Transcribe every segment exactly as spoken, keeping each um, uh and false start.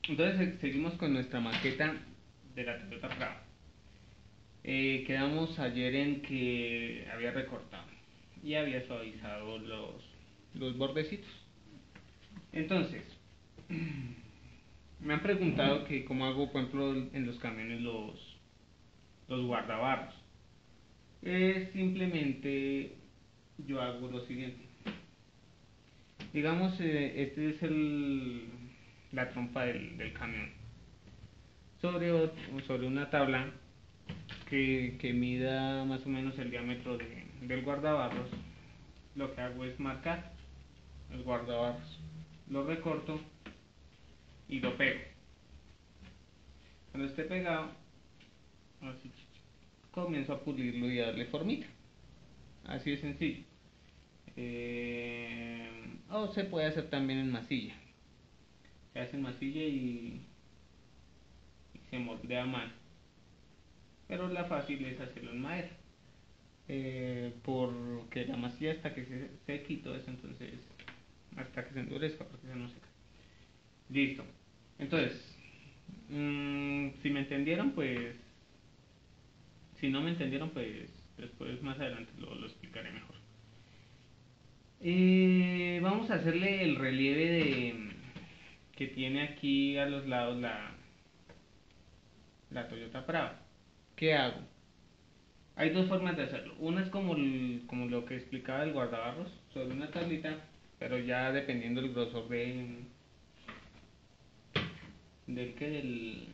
Entonces se- seguimos con nuestra maqueta de la Toyota Prado. Eh, quedamos ayer en que había recortado y había suavizado los, los bordecitos. Entonces, me han preguntado que cómo hago, por ejemplo, en los camiones los, los guardabarros. Es simplemente yo hago lo siguiente. Digamos, eh, este es el, la trompa del, del camión. Sobre, ot- sobre una tabla que, que mida más o menos el diámetro de- del guardabarros, lo que hago es marcar el guardabarros. Lo recorto y lo pego. Cuando esté pegado, así, comienzo a pulirlo y a darle formita. Así de sencillo. Eh, o se puede hacer también en masilla. Se hace en masilla y, y se moldea a mano. Pero la fácil es hacerlo en madera. Eh, porque la masilla hasta que se seque y todo eso, entonces hasta que se endurezca, porque se no seca. Listo. Entonces, mmm, si me entendieron, pues, si no me entendieron, pues después más adelante lo, lo explicaré mejor. Eh, vamos a hacerle el relieve de que tiene aquí a los lados la, la Toyota Prado. ¿Qué hago? Hay dos formas de hacerlo. Una es como, el- como lo que explicaba el guardabarros, sobre una tablita, pero ya dependiendo del grosor de, del que del,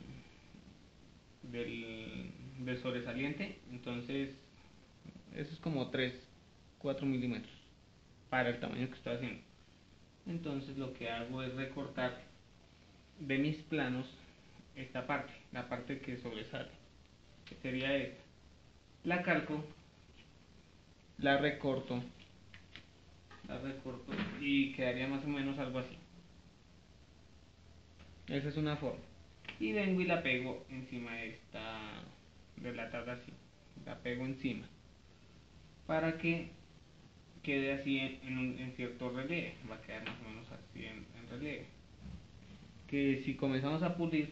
del, del sobresaliente. Entonces, eso es como tres cuatro milímetros para el tamaño que estoy haciendo. Entonces, lo que hago es recortar de mis planos esta parte, la parte que sobresale, que sería esta. La calco, la recorto, la recorto y quedaría más o menos algo así. Esa es una forma. Y vengo y la pego encima de esta, de la tabla así. La pego encima. Para que quede así en, en, un, en cierto relieve. Va a quedar más o menos así en, en relieve. Que si comenzamos a pulir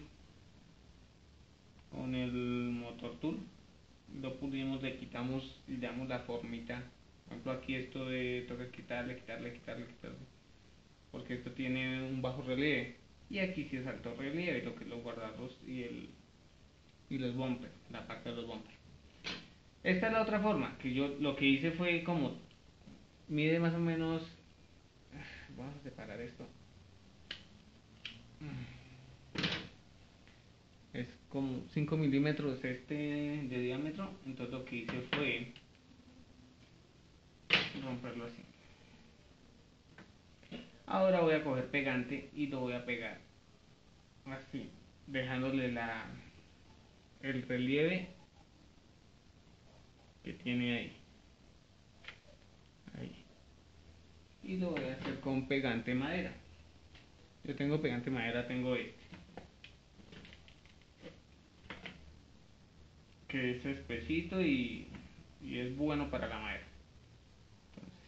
con el motor tool, lo pulimos, le quitamos, le damos la formita. Por ejemplo, aquí esto de toca quitarle, quitarle, quitarle, quitarle. Porque esto tiene un bajo relieve. Y aquí sí es alto relieve, lo que es los guardarros y el y los bumpers, la parte de los bumpers. Esta es la otra forma, que yo lo que hice fue como mide más o menos, vamos a separar esto, es como cinco milímetros este de diámetro, entonces lo que hice fue romperlo así. Ahora voy a coger pegante y lo voy a pegar así, dejándole la el relieve que tiene ahí, ahí. Y lo voy a hacer con pegante madera. Yo tengo pegante madera, tengo este, que es espesito y, y es bueno para la madera. Entonces,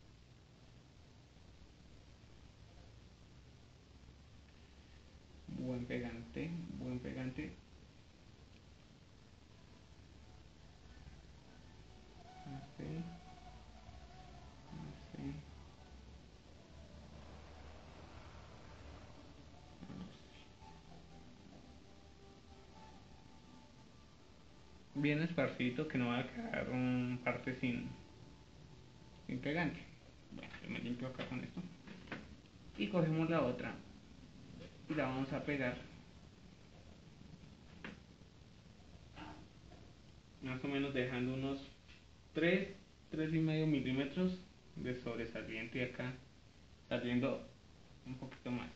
buen pegante, buen pegante. Así, así, bien esparcido, que no va a quedar un parte sin, sin pegante. Bueno, yo me limpio acá con esto. Y cogemos la otra y la vamos a pegar más o menos dejando unos tres tres y medio milímetros de sobresaliente acá, saliendo un poquito más.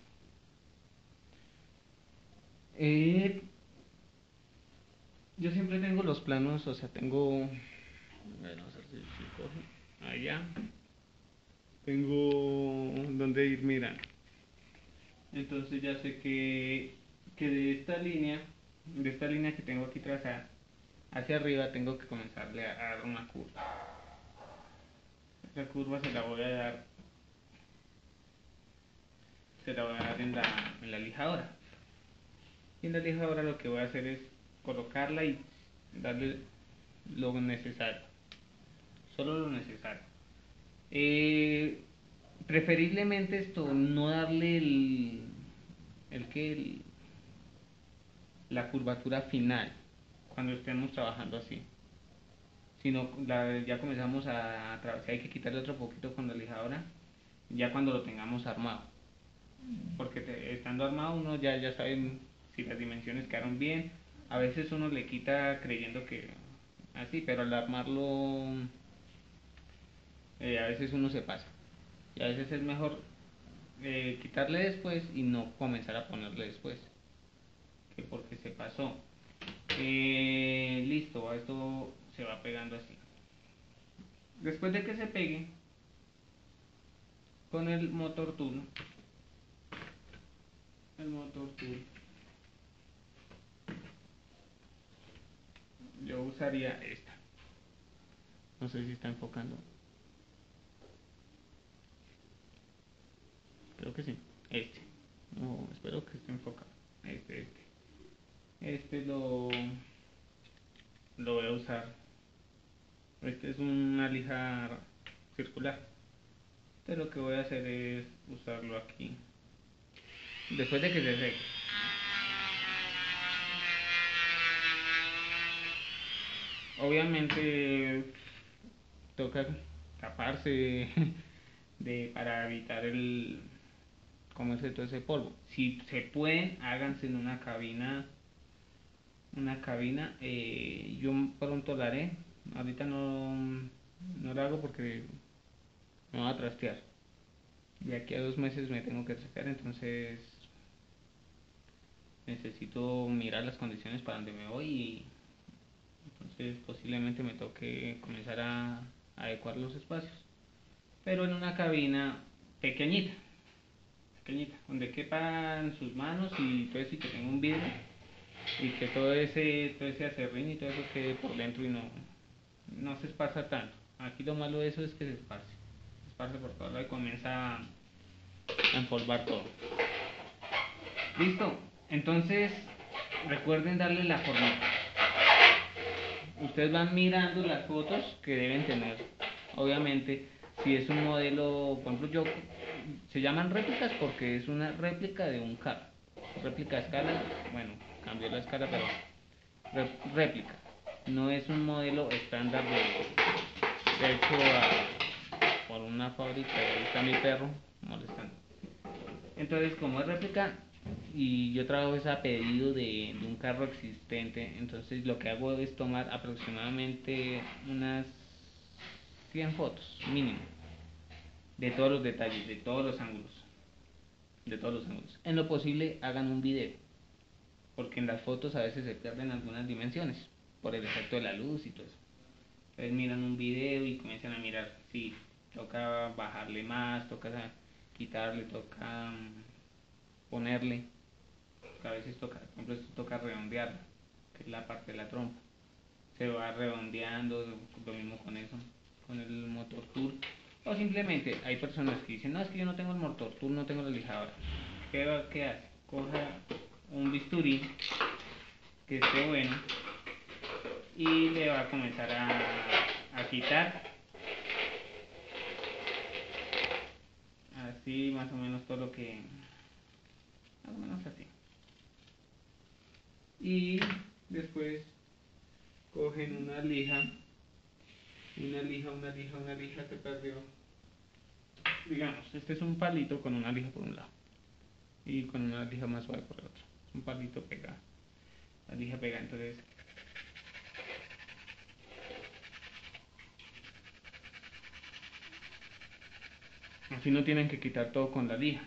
Eh, yo siempre tengo los planos, o sea, tengo, bueno, a ver si, si coge, allá, tengo donde ir mirando. Entonces ya sé que, que de esta línea, de esta línea que tengo aquí trazada, hacia arriba tengo que comenzarle a, a dar una curva. Esa curva se la voy a dar, se la voy a dar en la, en la lijadora. Y en la lijadora lo que voy a hacer es colocarla y darle lo necesario, solo lo necesario. Eh, Preferiblemente esto, no darle el, el que el- la curvatura final cuando estemos trabajando así, sino la- ya comenzamos a, a trabajar, si hay que quitarle otro poquito con la lijadora, ya cuando lo tengamos armado, porque te- estando armado uno ya, ya sabe si las dimensiones quedaron bien. A veces uno le quita creyendo que así, pero al armarlo eh, a veces uno se pasa. Y a veces es mejor eh, quitarle después y no comenzar a ponerle después, que porque se pasó. Eh, listo, esto se va pegando así. Después de que se pegue, con el motor tool, el motor tool, yo usaría esta. No sé si está enfocando. Creo que sí. Este. No, espero que esté enfocado. Este, este. Este lo, lo voy a usar. Este es una lija circular. Entonces lo que voy a hacer es usarlo aquí. Después de que se seque. Obviamente toca taparse de para evitar el comerse todo ese polvo. Si se pueden, háganse en una cabina, una cabina. Eh, yo pronto la haré. Ahorita no, no la hago porque me va a trastear. De aquí a dos meses me tengo que trastear, entonces necesito mirar las condiciones para donde me voy y entonces posiblemente me toque comenzar a adecuar los espacios. Pero en una cabina pequeñita, pequeñita, donde quepan sus manos y todo eso y que tenga un vidrio y que todo ese, todo ese acerrín y todo eso quede por dentro y no, no se esparza tanto. Aquí lo malo de eso es que se esparce, se esparce por todo lado y comienza a empolvar todo. Listo, entonces recuerden darle la forma. Ustedes van mirando las fotos que deben tener. Obviamente, si es un modelo, por ejemplo, yo se llaman réplicas porque es una réplica de un carro. Réplica a escala, bueno, cambió la escala, pero réplica. No es un modelo estándar de, de hecho a, por una fábrica. Ahí está mi perro molestando. Entonces, como es réplica y yo trabajo es a pedido de, de un carro existente, entonces lo que hago es tomar aproximadamente unas cien fotos mínimo de todos los detalles, de todos los ángulos, de todos los ángulos. En lo posible hagan un video, porque en las fotos a veces se pierden algunas dimensiones por el efecto de la luz y todo eso. Entonces miran un video y comienzan a mirar si toca bajarle más, toca quitarle, toca ponerle, a veces toca, por ejemplo, esto toca redondear, que es la parte de la trompa. Se va redondeando, lo mismo con eso, con el motor tool. O simplemente hay personas que dicen, no, es que yo no tengo el motor tool, no tengo la lijadora. ¿Qué, qué hace? Coja un bisturí que esté bueno y le va a comenzar a, a quitar así más o menos todo lo que, más o menos así. Y después cogen una lija, una lija, una lija, una lija que perdió. Digamos, este es un palito con una lija por un lado y con una lija más suave por el otro. Es un palito pegado, la lija pegada, entonces así no tienen que quitar todo con la lija.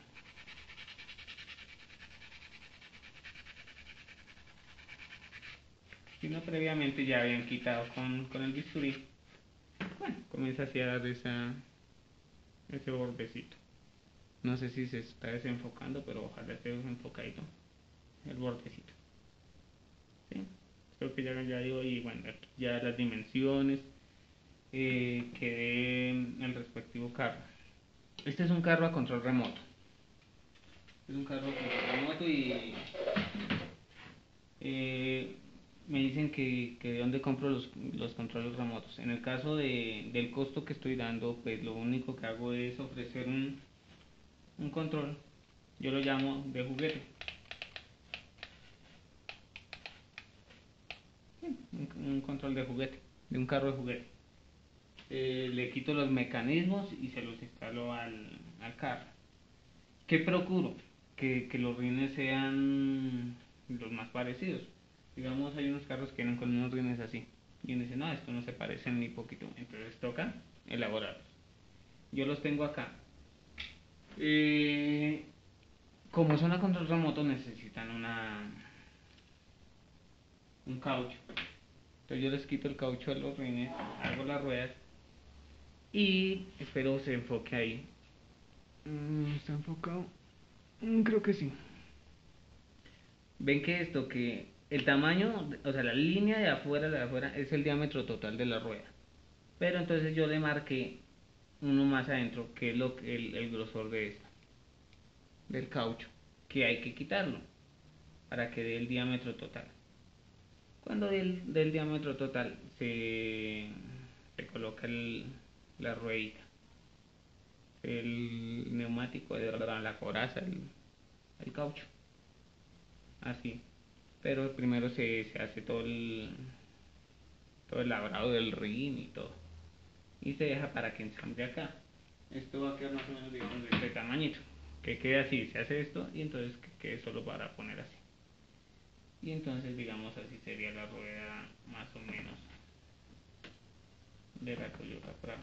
Si no, previamente ya habían quitado con, con el bisturí. Bueno, comienza así a dar esa, ese bordecito. No sé si se está desenfocando, pero ojalá esté desenfocadito el bordecito. ¿Sí? Creo que ya, ya digo, y bueno, aquí ya las dimensiones eh, que dé el respectivo carro. Este es un carro a control remoto. Es un carro a control remoto y eh, me dicen que, que de dónde compro los, los controles remotos. En el caso de, del costo que estoy dando, pues lo único que hago es ofrecer un, un control, yo lo llamo de juguete, un, un control de juguete, de un carro de juguete. Eh, le quito los mecanismos y se los instalo al, al carro. ¿Qué procuro? Que, que los rines sean los más parecidos. Digamos, hay unos carros que vienen con unos rines así. Y uno dice, no, esto no se parecen ni poquito. Entonces toca elaborarlos. Yo los tengo acá. Eh, como son a control remoto, necesitan una un caucho. Entonces yo les quito el caucho de los rines, hago las ruedas y espero se enfoque ahí. Mm, ¿Está enfocado? Mm, creo que sí. Ven que esto, que el tamaño, o sea, la línea de afuera, la de afuera, es el diámetro total de la rueda. Pero entonces yo le marqué uno más adentro, que es lo, el, el grosor de esta, del caucho, que hay que quitarlo para que dé el diámetro total. Cuando dé el, dé el diámetro total, se, se coloca el, la ruedita, el neumático, de la coraza, el, el caucho, así. Pero primero se, se hace todo el, todo el labrado del rin y todo. Y se deja para que ensamble acá. Esto va a quedar más o menos, digamos, de este tamañito. Que quede así, se hace esto y entonces que quede solo para poner así. Y entonces, digamos, así sería la rueda más o menos de la Toyota Prado.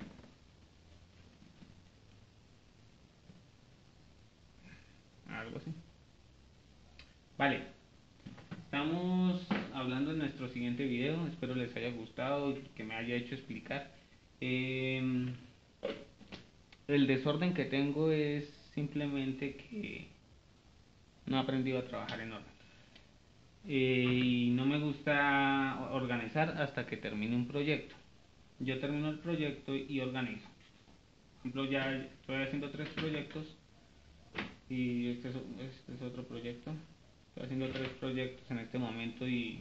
Algo así. Vale, estamos hablando en nuestro siguiente video. Espero les haya gustado y que me haya hecho explicar. Eh, el desorden que tengo es simplemente que no he aprendido a trabajar en orden. Eh, y no me gusta organizar hasta que termine un proyecto. Yo termino el proyecto y organizo. Por ejemplo, ya estoy haciendo tres proyectos y este es, este es otro proyecto. Estoy haciendo tres proyectos en este momento y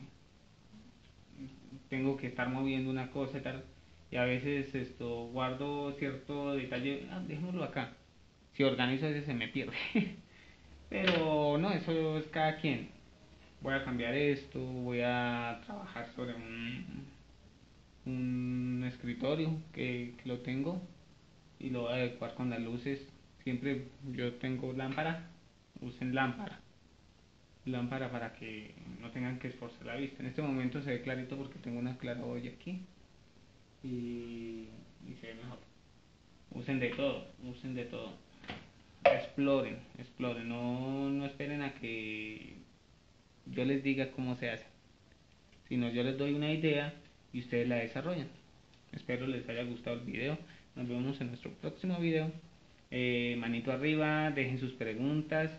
tengo que estar moviendo una cosa y tal. Y a veces esto guardo cierto detalle, ah, dejémoslo acá. Si organizo a veces se me pierde. Pero no, eso es cada quien. Voy a cambiar esto, voy a trabajar sobre un, un escritorio que, que lo tengo y lo voy a adecuar con las luces. Siempre yo tengo lámpara, usen lámpara, lámpara para que no tengan que esforzar la vista. En este momento se ve clarito porque tengo una claraboya aquí y, y se ve mejor. Usen de todo, usen de todo. Exploren, exploren, no, no esperen a que yo les diga cómo se hace, sino yo les doy una idea y ustedes la desarrollan. Espero les haya gustado el video. Nos vemos en nuestro próximo video. Eh, manito arriba, dejen sus preguntas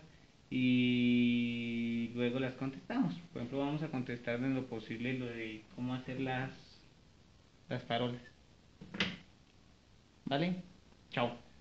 y luego las contestamos. Por ejemplo, vamos a contestar en lo posible lo de cómo hacer las, las farolas. ¿Vale? Chao.